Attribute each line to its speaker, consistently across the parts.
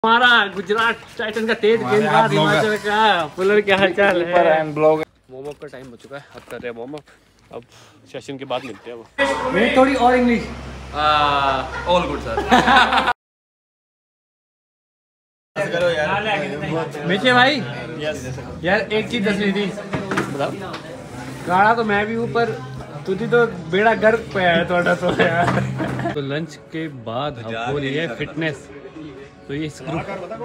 Speaker 1: हमारा गुजरात टाइटन का तेज गेंदबाज हिमाचल का पुलर, क्या हालचाल है? वार्म अप का टाइम हो चुका है, अब कर रहे हैं वार्म अप। अब सेशन के बाद मिलते हैं। वो मेरी थोड़ी और इंग्लिश
Speaker 2: ऑल गुड सर।
Speaker 1: मिचे भाई यार एक चीज दस रही थी, बताओ। गाड़ा तो मैं भी हूँ पर तुझी तो बेड़ा गर्क पे है थोड़ा तो यार। तो लंच के बाद अब हो रही है फिटनेस। तो ये इस ग्रुप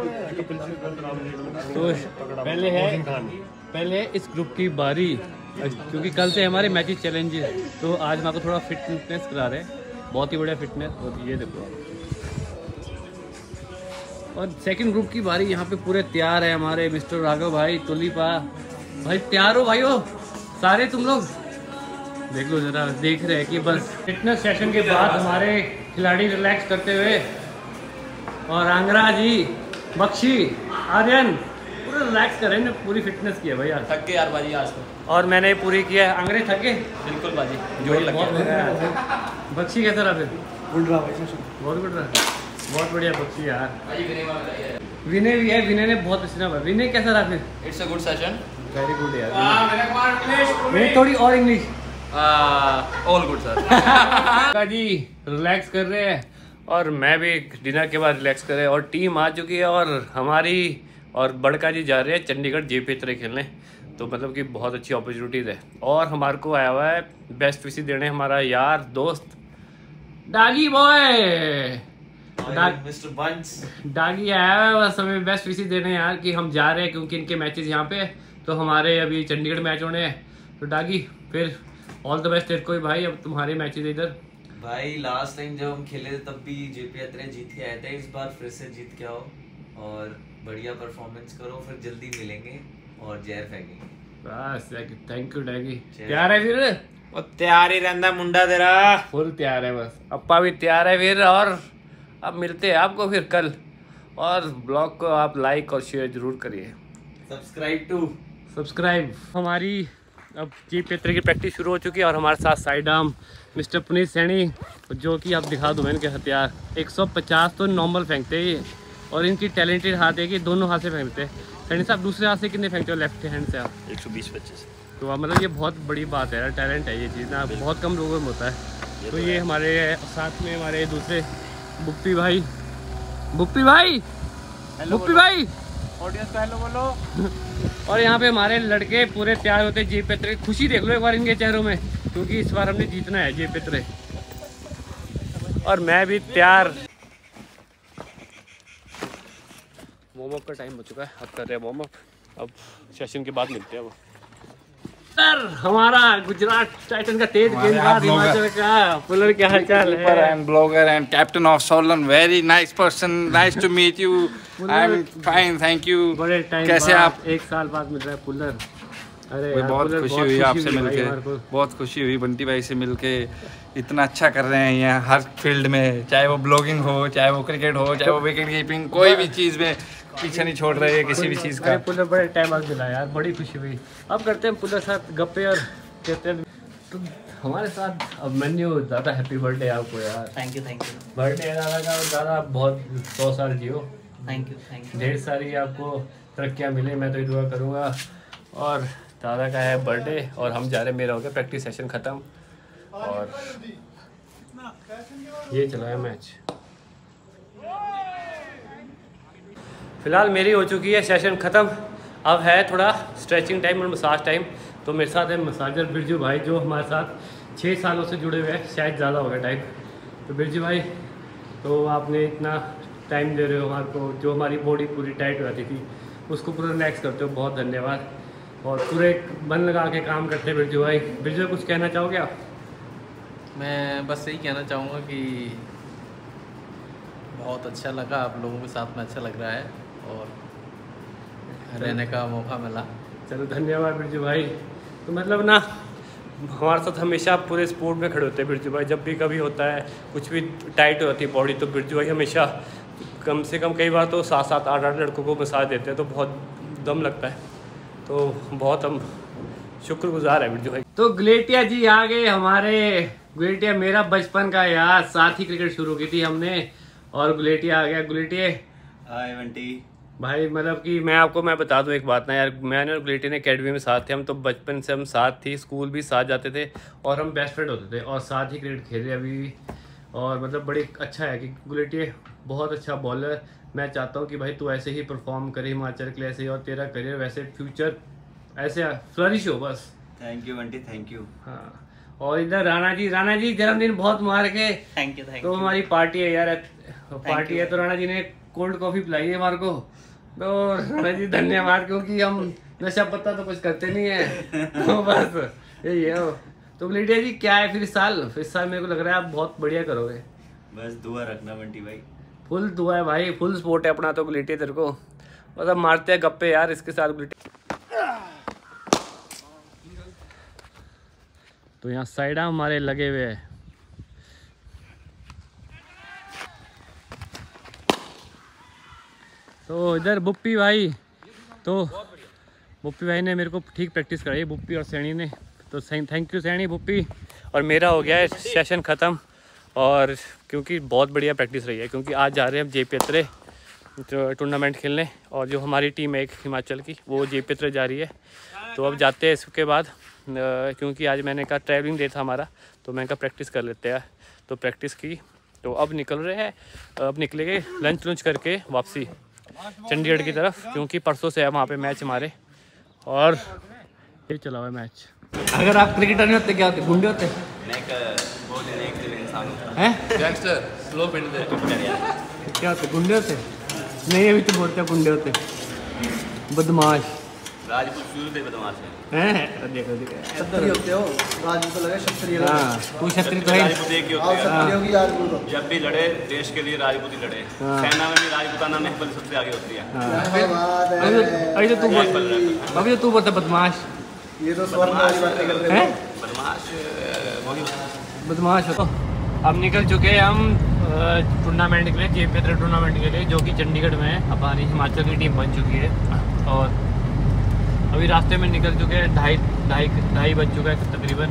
Speaker 1: तो पहले इस ग्रुप की बारी, क्योंकि कल से हमारे मैचेस चैलेंज है तो आज मैं आपको थोड़ा फिटनेस करा रहे हैं। बहुत ही बढ़िया फिटनेस। और ये देखो, और सेकंड ग्रुप की बारी। यहाँ पे पूरे तैयार है हमारे मिस्टर राघव भाई, तुलीपा भाई। तैयार हो भाई हो सारे तुम लोग? देख लो जरा, देख रहे हैं कि बस फिटनेस सेशन के बाद हमारे खिलाड़ी रिलैक्स करते हुए, और आंगरा जी, बख्शी, आर्यन पूरा रिलैक्स कर रहे हैं। पूरी फिटनेस की है भाई यार।
Speaker 2: थक गए यार बाजी आज तो।
Speaker 1: और मैंने पूरी किया है। आंगरे थक गए
Speaker 2: बिल्कुल बाजी, जोर लग गया।
Speaker 1: बख्शी कैसा रहा फिर? गुड रहा भाई, बहुत गुड रहा, बहुत बढ़िया बख्शी यार। विनय भी है, विनय ने बहुत पसीना भरा। विनय कैसा रहा फिर?
Speaker 2: It's a good session,
Speaker 1: very good यार। मेरी थोड़ी और इंग्लिश
Speaker 2: ऑल गुड सर।
Speaker 1: जी रिलैक्स कर रहे हैं और मैं भी डिनर के बाद रिलैक्स कर रहे हैं। और टीम आ चुकी है और हमारी और बड़का जी जा रहे हैं चंडीगढ़ JP3 खेलने। तो मतलब कि बहुत अच्छी अपॉर्चुनिटीज़ है। और हमारे को आया हुआ है बेस्ट विश देने हमारा यार दोस्त डागी बॉय,
Speaker 2: मिस्टर बंस।
Speaker 1: डागी आया है बस हमें बेस्ट विश देने यार कि हम जा रहे हैं, क्योंकि इनके मैचेस यहाँ पे, तो हमारे अभी चंडीगढ़ मैच होने हैं। तो डागी फिर ऑल द बेस्ट तेरे को भाई। अब तुम्हारे मैचेस इधर
Speaker 2: भाई लास्ट टाइम जब हम खेले थे तब भी JP3 जीत के आए थे। इस बार फिर से जीत के आओ और बढ़िया परफॉर्मेंस करो, फिर जल्दी मिलेंगे और जहर फेंकेंगे।
Speaker 1: बस थैंक यू डैगी। तैयार है फिर?
Speaker 3: वो तैयार ही रहता मुंडा तेरा,
Speaker 1: फुल तैयार है बस। अप्पा भी तैयार है फिर। और अब मिलते हैं आपको फिर कल। और ब्लॉग को आप लाइक और शेयर जरूर करिए, सब्सक्राइब। हमारी अब JP3 की प्रैक्टिस शुरू हो चुकी है और हमारे साथ side arm Mister Puneet Saini, जो कि आप दिखा दो मैंने के हथियार 150 तो नॉर्मल फेंकते हैं ये। और इनकी टैलेंटेड हाथ है कि दोनों हाथ से फेंकते हैं। सैनी साहब दूसरे हाथ से कितने फेंकते हो लेफ्ट हैंड से आप?
Speaker 2: 120-25।
Speaker 1: तो मतलब ये बहुत बड़ी बात है यार, टैलेंट है ये चीज़ ना, बहुत कम लोगों में होता है। तो ये हमारे साथ में हमारे दूसरे बुप्पी भाई, बुप्पी भाई, बुप्पी भाई
Speaker 3: ऑडियंस को हेलो बोलो।
Speaker 1: और यहाँ पे हमारे लड़के पूरे तैयार होते हैं JP3। खुशी देख लो एक बार इनके चेहरों में, क्योंकि इस बार हमने जीतना है JP3। और मैं भी तैयार। वार्म अप का टाइम हो चुका है, अब कर रहे हैं वार्म अप। अब सेशन के बाद मिलते हैं। वो सर हमारा गुजरात टाइटन का तेज गेंदबाज हिमाचल का पुलर, क्या हालचाल है?
Speaker 3: And blogger and captain of Solan, very nice person, nice to meet you. I am fine, thank you.
Speaker 1: बड़े टाइम
Speaker 3: कैसे आप?
Speaker 1: एक साल बाद मिल रहा है पुलर। अरे
Speaker 3: बहुत खुशी हुई आपसे मिलके, बहुत खुशी हुई बंटी भाई से मिलके। इतना अच्छा कर रहे हैं यहाँ हर फील्ड में, चाहे वो ब्लॉगिंग हो, चाहे वो क्रिकेट हो, चाहे वो विकेट कीपिंग, कोई भी चीज़ में पीछे नहीं छोड़ रहे हैं किसी भी चीज़ का।
Speaker 1: पुलर बड़े टाइम बाद मिला यार, बड़ी खुशी हुई। अब करते हैं पुलर साथ गप्पे और कहते हैं तो हमारे साथ अब मेन्यू। ज़्यादा हैप्पी बर्थडे आपको यार।
Speaker 2: थैंक यू
Speaker 1: बर्थडे दादा का, और दादा बहुत 100 साल जियो।
Speaker 2: Thank you.
Speaker 1: ढेर सारी आपको तरक्कियाँ मिले, मैं तो ये दुआ करूँगा। और दादा का है बर्थडे और हम जा रहे हैं, मेरा हो गया प्रैक्टिस सेशन ख़त्म और ये चला है मैच। फिलहाल मेरी हो चुकी है सेशन ख़त्म। अब है थोड़ा स्ट्रेचिंग टाइम और मसाज टाइम। तो मेरे साथ है मसाजर बिरजू भाई, जो हमारे साथ 6 सालों से जुड़े हुए हैं, शायद ज़्यादा हो गया टाइम। तो बिरजू भाई, तो आपने इतना टाइम दे रहे हो हमारे को, जो हमारी बॉडी पूरी टाइट हो जाती थी उसको पूरा रिलैक्स करते हो, बहुत धन्यवाद। और पूरे मन लगा के काम करते हैं बिरजू भाई। बिरजू कुछ कहना चाहोगे आप?
Speaker 4: मैं बस यही कहना चाहूँगा कि बहुत अच्छा लगा, आप लोगों के साथ में अच्छा लग रहा है और रहने का मौका मिला।
Speaker 1: चलो धन्यवाद बिरजू भाई। तो मतलब ना हमारे साथ हमेशा पूरे स्पोर्ट में खड़े होते हैं बिरजू भाई। जब भी कभी होता है कुछ भी टाइट हो जाती है बॉडी, तो बिरजू भाई हमेशा कम से कम कई बार तो 7-7, 8-8 लड़कों को मसाज देते हैं, तो बहुत दम लगता है। तो बहुत हम शुक्रगुजार है बिरजू भाई। तो गुलेटिया जी आ गए हमारे। गुलेटिया मेरा बचपन का यार, साथ ही क्रिकेट शुरू की थी हमने और गुलेटिया आ गया। गुलेटिया
Speaker 5: हाय बंटी
Speaker 1: भाई मतलब कि मैं बता दूं एक बात ना यार, मैंने और गुलेटी ने अकेडमी में साथ थे, हम तो बचपन से हम साथ थी, स्कूल भी साथ जाते थे और हम बेस्ट फ्रेंड होते थे और साथ ही क्रिकेट खेले अभी भी। और मतलब बड़ी अच्छा है कि गुलेटी बहुत अच्छा बॉलर, मैं चाहता हूँ कि भाई तू ऐसे ही परफॉर्म करे हिमाचल के लिए ऐसे ही, और तेरा करियर वैसे फ्यूचर ऐसे फ्लरिश हो बस।
Speaker 5: Thank you Bunty, thank you.
Speaker 1: हाँ, और इधर राणा जी जन्मदिन बहुत मुबारक है।
Speaker 5: थैंक यू
Speaker 1: तो हमारी पार्टी है यार, पार्टी है तो राणा जी ने कोल्ड कॉफी पिलाई है हमारे को, तो राणा जी धन्यवाद, क्योंकि हम नशा पत्ता तो कुछ करते नहीं है तो बस यही है। तो लिडिया जी क्या है फिर इस साल मेरे को लग रहा है आप बहुत बढ़िया करोगे,
Speaker 5: बस दुआ रखना बंटी भाई।
Speaker 1: फुल दुआ है भाई, फुल सपोर्ट है अपना तो गुलेटी तेरे को, मतलब मारते हैं गप्पे यार इसके साथ गुलेटी। तो यहाँ साइड हमारे लगे हुए हैं। तो इधर बुप्पी भाई, तो बुप्पी भाई ने मेरे को ठीक प्रैक्टिस कराई, बुप्पी और सैनी ने, तो थैंक यू सैनी बुप्पी। और मेरा हो गया है सेशन ख़त्म, और क्योंकि बहुत बढ़िया प्रैक्टिस रही है, क्योंकि आज जा रहे हैं हम JP अत्रे टूर्नामेंट खेलने, और जो हमारी टीम है एक हिमाचल की वो JP अत्रे जा रही है। तो अब जाते हैं इसके बाद, क्योंकि आज मैंने कहा ट्रैवलिंग डे था हमारा, तो मैंने कहा प्रैक्टिस कर लेते हैं, तो प्रैक्टिस की। तो अब निकल रहे हैं, अब निकलेंगे लंच करके वापसी चंडीगढ़ की तरफ, क्योंकि परसों से है वहाँ पे मैच हमारे, और ये चला हुआ है मैच। अगर आप क्रिकेटर नहीं होते क्या होते, गुंडे होते हैं,
Speaker 4: गैंगस्टर स्लो पिंड दे
Speaker 1: क्या होते, गुंडे होते? नहीं अभी तो बोलते हैं गुंडे होते, बदमाश
Speaker 5: राजपूत शुरू से बदमाश है।
Speaker 1: हैं। देखो
Speaker 6: क्षत्रिय होते हो, राजपूत तो लगे क्षत्रिय लगे।
Speaker 1: हाँ तू क्षत्रिय तो है।
Speaker 5: राजपूत एक ही होते हैं।
Speaker 6: क्षत्रियों की राजपूत हो।
Speaker 5: जब भी लड़े देश के लिए राजपूत ही लड़े।
Speaker 1: हाँ।
Speaker 5: सेना में भी राजपूताना महफल सबसे आगे होती है।
Speaker 6: क्या बात है।
Speaker 1: अभी तो तू बोलता बदमाश,
Speaker 6: ये तो स्वर्ण वाली बातें कर रहे
Speaker 1: हैं
Speaker 6: हो।
Speaker 5: बदमाश वही होता है।
Speaker 1: बदमाश हो। अब निकल चुके हैं हम टूर्नामेंट के लिए, JP अत्रे टूर्नामेंट के लिए, जो कि चंडीगढ़ में है। हमारी हिमाचल की टीम बन चुकी है, और अभी रास्ते में निकल चुके हैं, ढाई बज चुका है तकरीबन।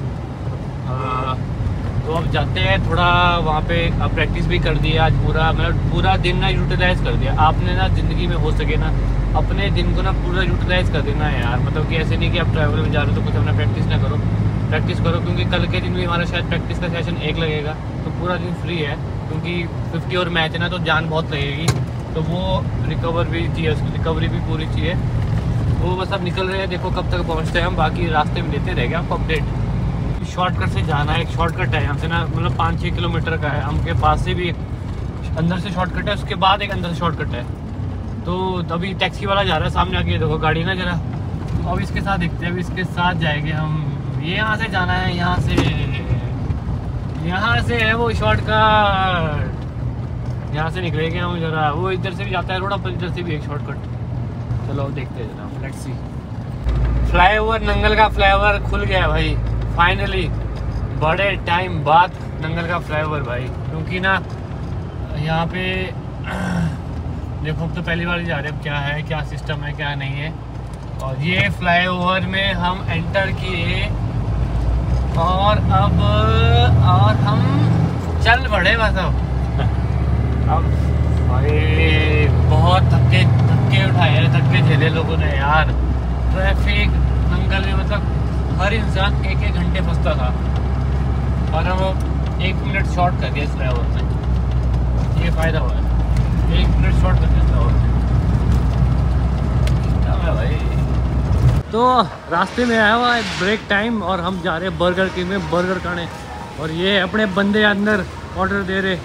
Speaker 1: तो अब जाते हैं थोड़ा वहाँ पे, अब प्रैक्टिस भी कर दी है आज पूरा दिन ना यूटिलाइज़ कर दिया। आपने ना ज़िंदगी में हो सके ना अपने दिन को ना पूरा यूटिलाइज़ कर देना है यार, मतलब कि ऐसे नहीं कि आप ट्रैवल में जा रहे हो तो कुछ अपना प्रैक्टिस ना करो, प्रैक्टिस करो, क्योंकि कल के दिन भी हमारा शायद प्रैक्टिस का सेशन 1 लगेगा, तो पूरा दिन फ्री है, क्योंकि 50 ओवर मैच है ना, तो जान बहुत लगेगी, तो वो रिकवर भी चाहिए, उसकी रिकवरी भी पूरी चाहिए। वो बस अब निकल रहे हैं, देखो कब तक पहुंचते हैं हम, बाकी रास्ते में देते रहेंगे आपको अपडेट। शॉर्टकट से जाना है, एक शॉर्टकट है यहाँ से ना, मतलब 5-6 किलोमीटर का है, हमके पास से भी एक अंदर से शॉर्टकट है, उसके बाद एक अंदर से शॉर्टकट है। तो अभी टैक्सी वाला जा रहा है सामने आके, देखो गाड़ी ना जरा, तो अब इसके साथ देखते हैं, अब इसके साथ जाएंगे हम। ये यहाँ से जाना है, यहाँ से है वो शॉर्टकट, यहाँ से निकलेंगे हम जरा, वो इधर से भी जाता है रोड, पर इधर से भी एक शॉर्टकट। चलो देखते हैं जनाब, लेट्स सी। फ्लाईओवर, नंगल का फ्लाईओवर खुल गया भाई फाइनली, बड़े टाइम बाद नंगल का फ्लाईओवर भाई, क्योंकि ना यहाँ पे देखो अब तो पहली बार जा रहे हैं, क्या है, क्या सिस्टम है, क्या नहीं है। और ये फ्लाईओवर में हम एंटर किए, और अब हम चल पड़े बस। अब भाई बहुत धक्के उठाए, धक्के झेले लोगों ने यार। ट्रैफिक नंगल में मतलब हर इंसान 1-1 घंटे फंसता था, और हम 1 मिनट शॉर्ट कर दिया इस फ्लाईओवर में, ये फ़ायदा हुआ है, 1 मिनट शॉर्ट कर दिया फ्लाईओवर में भाई। तो रास्ते में आया हुआ है ब्रेक टाइम, और हम जा रहे हैं बर्गर किंग में बर्गर खाने, और ये अपने बंदे अंदर ऑर्डर दे रहे।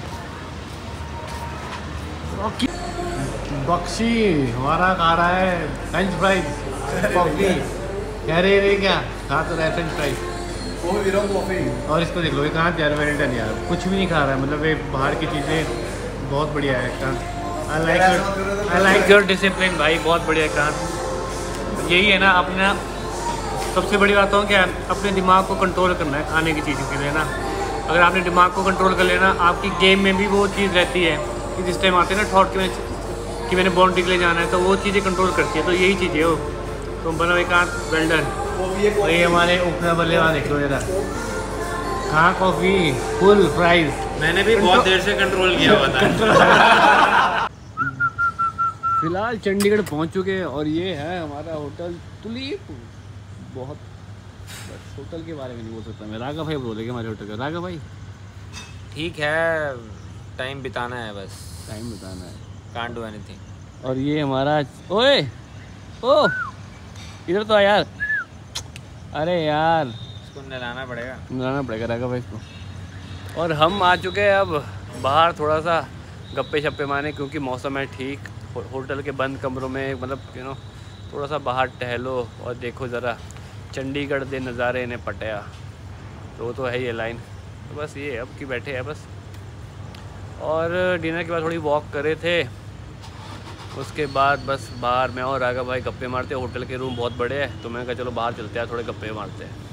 Speaker 1: बख्शी हमारा खा रहा है फ्रेंच फ्राइज, कॉफी कह रहे क्या खा तो रहा है फ्रेंच फ्राइज, और इसको देख लो ये कहाँ यार, वेल्टन यार कुछ भी नहीं खा रहा है, मतलब ये बाहर की चीज़ें बहुत बढ़िया है इसका। आई लाइक योर डिसिप्लिन भाई, बहुत बढ़िया काम। यही है ना अपना सबसे बड़ी बात हो क्या, अपने दिमाग को कंट्रोल करना है खाने की चीज़ों के लिए ना। अगर आपने दिमाग को कंट्रोल कर लेना, आपकी गेम में भी वो चीज़ रहती है कि जिस टाइम आते हैं ना थॉट कि मैंने बाउंड्री के लिए जाना है, तो वो चीज़ें कंट्रोल करती है, तो यही चीज़ें हो। तो बना एक वेल्डन, और ये हमारे ऊपर बल्ले वाला देख लो जरा, कहाँ कॉफ़ी फुल प्राइस,
Speaker 5: मैंने भी बहुत देर से कंट्रोल किया हुआ था।
Speaker 1: फिलहाल चंडीगढ़ पहुंच चुके हैं और ये है हमारा होटल तुलीप। बहुत बस होटल के बारे में नहीं बोल सकता मैं, राघव भाई बोलेंगे हमारे होटल का। राघव भाई
Speaker 7: ठीक है, टाइम बिताना है बस,
Speaker 1: टाइम बताना है,
Speaker 7: कांट डू एनीथिंग। और
Speaker 1: ये हमारा ओए ओ इधर तो आ यार, अरे यार
Speaker 7: इसको नहलाना
Speaker 1: पड़ेगा राघव भाई इसको। और हम आ चुके हैं अब बाहर थोड़ा सा गप्पे शप्पे मारने, क्योंकि मौसम है ठीक। होटल के बंद कमरों में मतलब थोड़ा सा बाहर टहलो और देखो ज़रा चंडीगढ़ दे नज़ारे ने पटिया, तो है ये लाइन। तो बस ये अब की बैठे हैं बस, और डिनर के बाद थोड़ी वॉक करे थे, उसके बाद बस बाहर मैं और राघव भाई गप्पे मारते। होटल के रूम बहुत बड़े हैं तो मैंने कहा चलो बाहर चलते हैं थोड़े गप्पे मारते हैं।